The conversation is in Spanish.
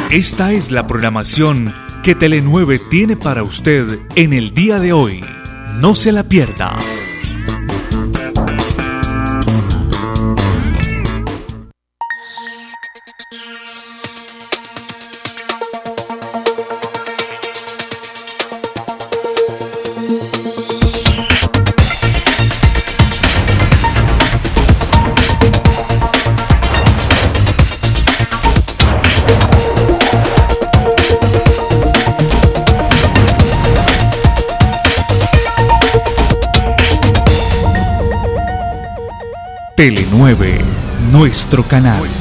Esta es la programación que Tele9 tiene para usted en el día de hoy. No se la pierda. Tele9, nuestro canal.